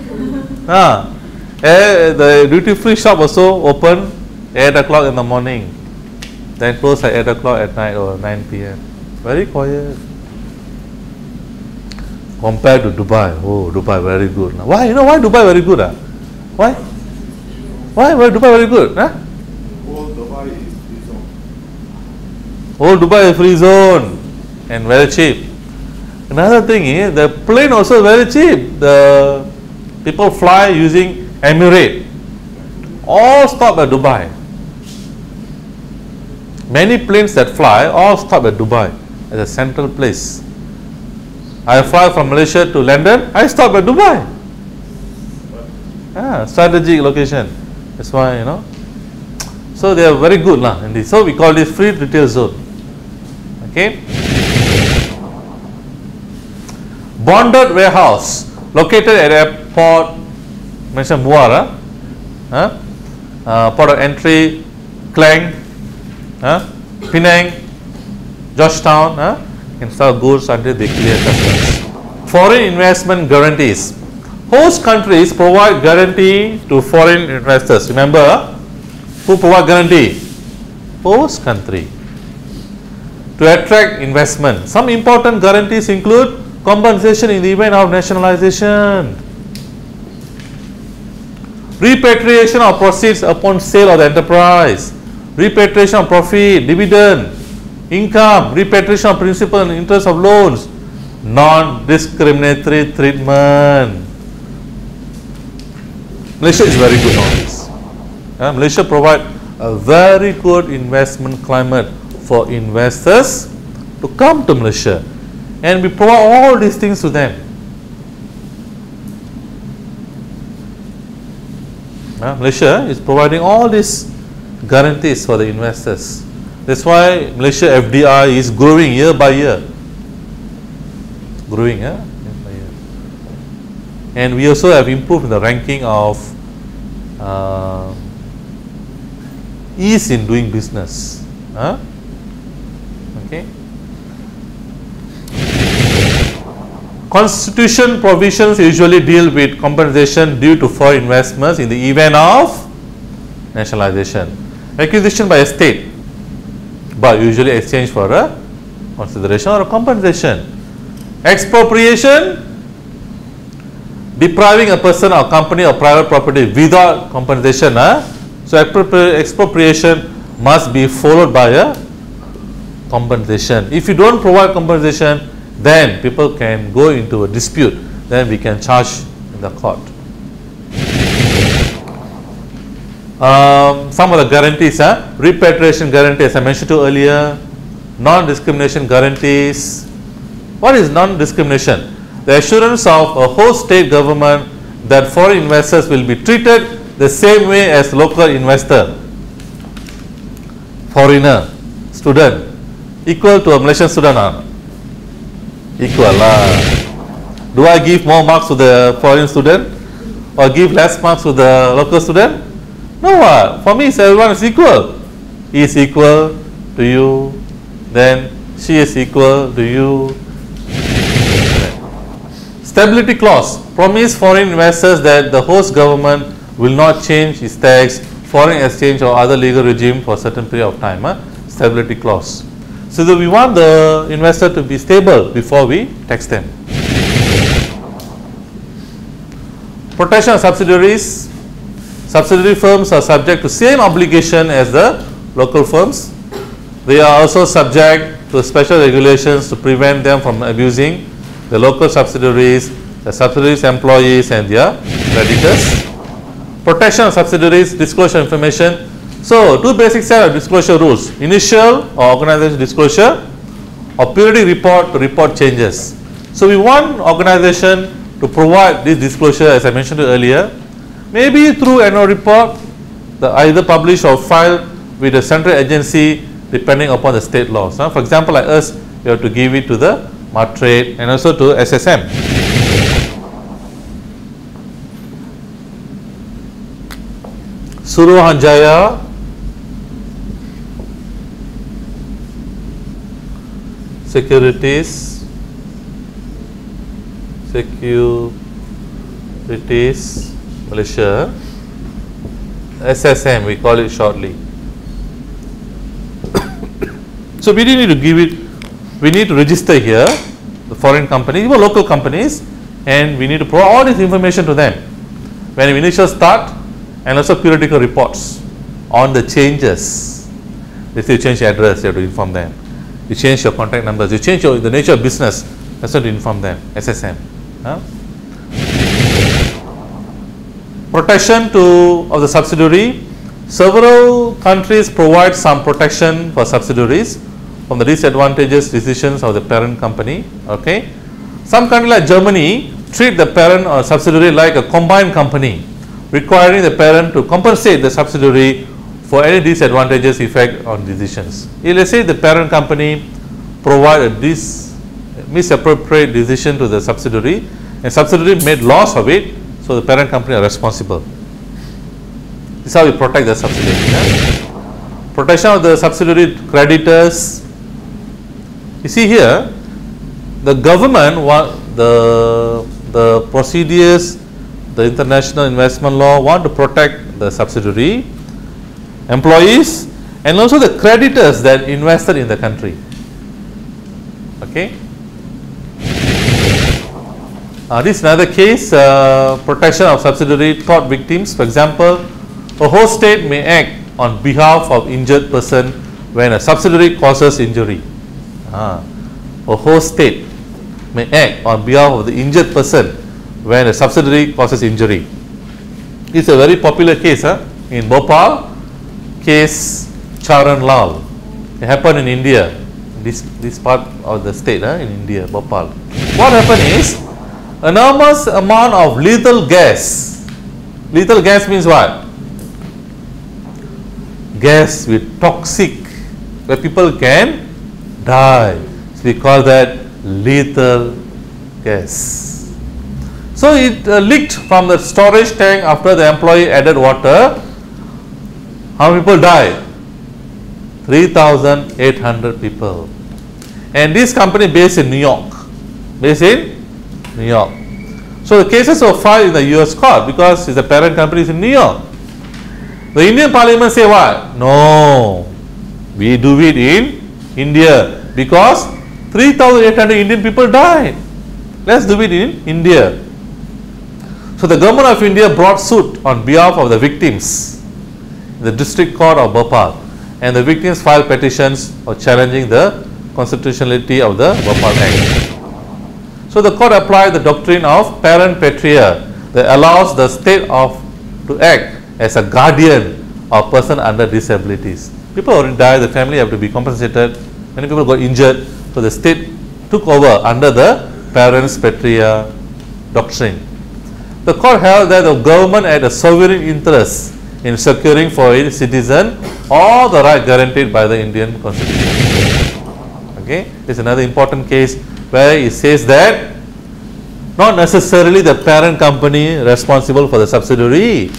The duty free shop also open 8 o'clock in the morning, then close at 8 o'clock at night or 9 p.m. Very quiet. Compared to Dubai, oh, Dubai very good. Why? You know why Dubai very good? Why? Why Dubai very good? Whole Dubai is free zone. Whole Dubai is free zone and very cheap. Another thing is the plane also very cheap. The people fly using Emirates. All stop at Dubai. Many planes that fly all stop at Dubai as a central place. I fly from Malaysia to London, I stop at Dubai. Strategic location. That's why, you know. So they are very good lah in this. So we call this free retail zone. Okay. Bonded warehouse located at airport, mention Muar, port of entry, Klang, Penang, Georgetown, can sell goods until they clear customs. Foreign investment guarantees. Host countries provide guarantee to foreign investors. Remember, who provide guarantee? Host country. To attract investment. Some important guarantees include compensation in the event of nationalization, repatriation of proceeds upon sale of the enterprise, repatriation of profit, dividend, income, repatriation of principal and interest of loans, non-discriminatory treatment. Malaysia is very good on this. Malaysia provide a very good investment climate for investors to come to Malaysia, and we provide all these things to them. Malaysia is providing all these guarantees for the investors. That's why Malaysia FDI is growing year by year. Growing, year by year. And we also have improved the ranking of ease in doing business. Okay. Constitution provisions usually deal with compensation due to foreign investments in the event of nationalization. Acquisition by a state, but usually exchange for a consideration or a compensation. Expropriation, depriving a person or company of private property without compensation. So expropriation must be followed by a compensation. If you don't provide compensation, then people can go into a dispute, then we can charge in the court. Some of the guarantees, repatriation guarantee, as I mentioned to earlier, non-discrimination guarantees. What is non-discrimination? The assurance of a host state government that foreign investors will be treated the same way as local investor, foreigner, student, equal to a Malaysian student. Equal lah. Do I give more marks to the foreign student or give less marks to the local student? No, for me everyone is equal. He is equal to you, then she is equal to you. Stability clause promise foreign investors that the host government will not change its tax, foreign exchange or other legal regime for a certain period of time. Stability clause. So that we want the investor to be stable before we tax them. Protection of subsidiaries. Subsidiary firms are subject to same obligation as the local firms. They are also subject to special regulations to prevent them from abusing the local subsidiaries, the subsidiaries employees and their creditors. Protection of subsidiaries, disclosure information. So, two basic set of disclosure rules: initial or organization disclosure, or periodic report to report changes. So, we want organization to provide this disclosure, as I mentioned earlier, maybe through annual report, either published or filed with the central agency depending upon the state laws. For example, like us, we have to give it to the Martrade and also to SSM. Suruhanjaya Securities Malaysia, SSM we call it shortly. So we need to give it, we need to register here the foreign companies, even local companies, and we need to provide all this information to them when we initial start, and also periodical reports on the changes. If you change your address, you have to inform them. You change your contact numbers, you change the nature of business, that's what to inform them, SSM. Protection of the subsidiary. Several countries provide some protection for subsidiaries from the disadvantageous decisions of the parent company. Okay, some countries like Germany treat the parent or subsidiary like a combined company, requiring the parent to compensate the subsidiary for any disadvantageous effect on decisions. If let's say the parent company provide a misappropriate decision to the subsidiary, and subsidiary made loss of it, so the parent company are responsible. This is how we protect the subsidiary. Protection of the subsidiary creditors. You see here, the government the procedures, the international investment law want to protect the subsidiary, employees, and also the creditors that invested in the country. Okay. This is another case, protection of subsidiary tort victims. For example, a host state may act on behalf of injured person when a subsidiary causes injury. A host state may act on behalf of the injured person when a subsidiary causes injury. It's a very popular case in Bhopal, case Charan Lal. It happened in India, this part of the state in India, Bhopal. What happened is, enormous amount of lethal gas. Lethal gas means what? Gas with toxic, where people can die. So we call that lethal gas. So it leaked from the storage tank after the employee added water. How many people died? 3,800 people. And this company based in New York. Based in New York. So the cases were filed in the US court because the parent company is in New York. The Indian Parliament say what? No, we do it in India because 3,800 Indian people died. Let's do it in India. So the government of India brought suit on behalf of the victims in the district court of Bhopal, and the victims filed petitions for challenging the constitutionality of the Bhopal Act. So the court applied the doctrine of parent patria that allows the state to act as a guardian of person under disabilities. People already died, the family have to be compensated. Many people got injured, so the state took over under the parents patria doctrine. The court held that the government had a sovereign interest in securing for its citizen all the rights guaranteed by the Indian Constitution. Okay, this is another important case where it says that not necessarily the parent company responsible for the subsidiary.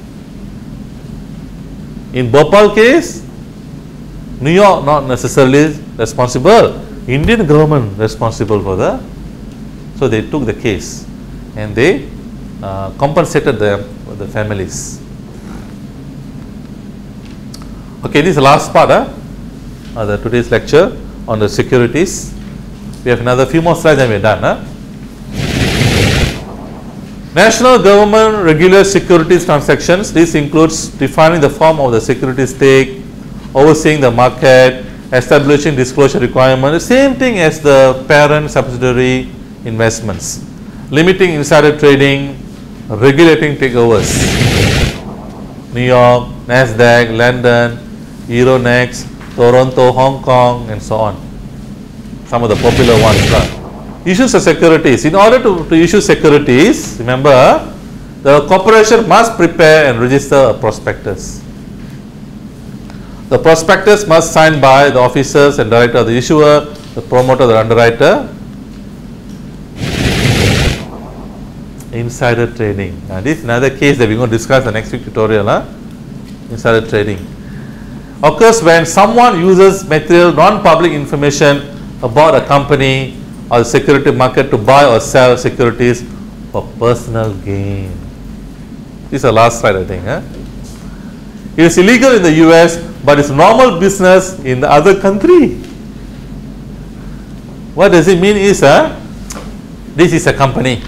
In Bhopal case, New York not necessarily responsible, Indian government responsible for so they took the case and they compensated the families. Okay, this is the last part of today's lecture on the securities. We have another few more slides and we are done. National government regulates securities transactions. This includes defining the form of the security stake, overseeing the market, establishing disclosure requirements, the same thing as the parent subsidiary investments, limiting insider trading, regulating takeovers. New York, Nasdaq, London, Euronext, Toronto, Hong Kong, and so on. Some of the popular ones. Issues of securities. In order to issue securities, remember, the corporation must prepare and register a prospectus. The prospectus must sign by the officers and director of the issuer, the promoter, the underwriter. Insider trading. This is another case that we are going to discuss in the next week tutorial. Insider trading occurs when someone uses material non-public information about a company or the security market to buy or sell securities for personal gain. This is the last slide, I think. It is illegal in the US, but it's normal business in the other country. What does it mean is, this is a company,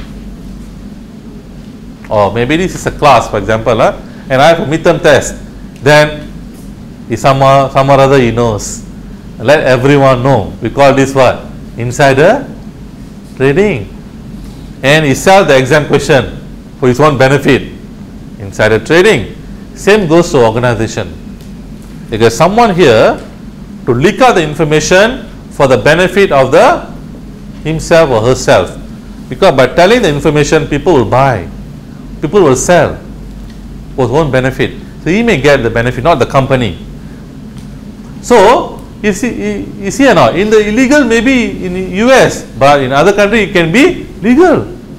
or maybe this is a class, for example, and I have a midterm test. Then someone or other he knows. Let everyone know. We call this what? Insider trading. And he sells the exam question for his own benefit. Insider trading. Same goes to organization. Because someone here to leak out the information for the benefit of the himself or herself. Because by telling the information, people will buy. People will sell for his own benefit. So he may get the benefit, not the company. So you see or not, in the illegal maybe in the US, but in other country it can be legal.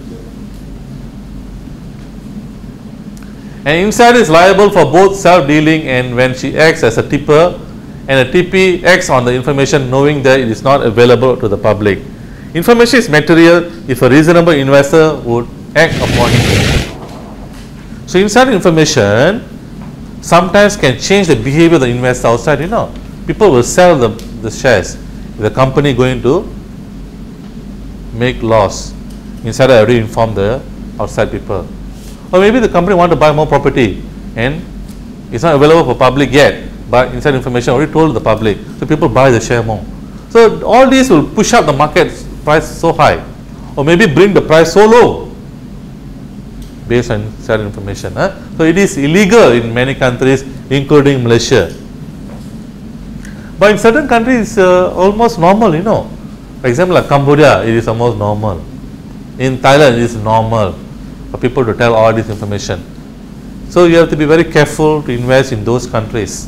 An insider is liable for both self-dealing and when she acts as a tipper, and a TP acts on the information knowing that it is not available to the public. Information is material if a reasonable investor would act upon it. So insider information sometimes can change the behavior of the investor outside, People will sell the shares. The company going to make loss. Insider already informed the outside people. Or maybe the company want to buy more property and it's not available for public yet, but inside information already told the public. So people buy the share more. So all these will push up the market price so high, or maybe bring the price so low based on inside information. So it is illegal in many countries, including Malaysia. But in certain countries, it's almost normal, For example, like Cambodia, it is almost normal. In Thailand, it is normal for people to tell all this information. So you have to be very careful to invest in those countries.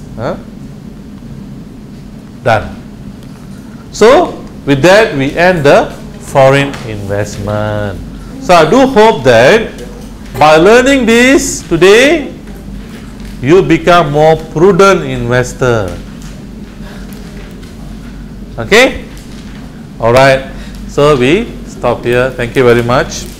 Done. So with that, we end the foreign investment. So I do hope that by learning this today, you become more prudent investor. Okay? Alright. So we stop here. Thank you very much.